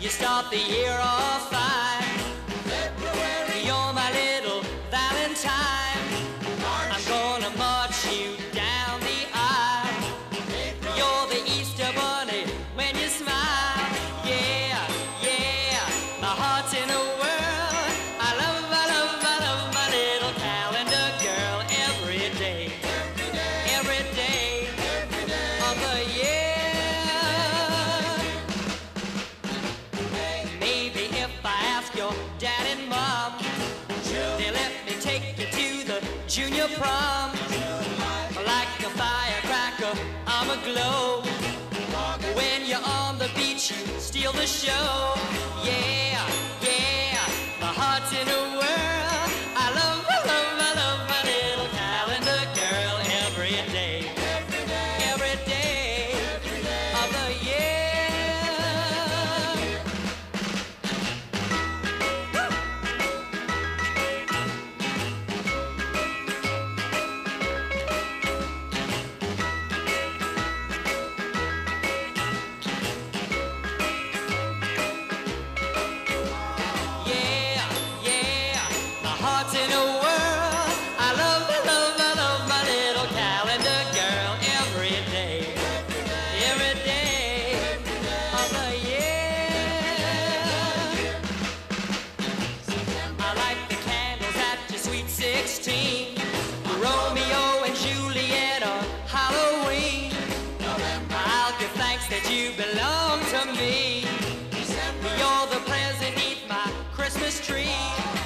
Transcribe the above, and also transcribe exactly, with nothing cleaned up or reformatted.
you start the year off fine. February, You're my little Valentine. March, I'm gonna march you down the aisle. April, You're the Easter bunny when you smile. Yeah, yeah, my heart's in a whirl. I love, I love, I love my little calendar girl every day, every day, every day every day. of the year. Maybe if I ask your dad and mom, they let me take you to the junior prom. Like a firecracker, I'm aglow. When you're on the beach, you steal the show. Yeah, yeah, my heart's in a whirl. I love, I love, I love my little calendar girl every day, every day of the year. Yeah, yeah, my heart's in a whirl. I love, I love, I love my little calendar girl every day, every day of the year. I like the candles at your sweet sixteen, Romeo and Juliet on Halloween. I'll give thanks that you belong to me. You're the present beneath my Christmas tree.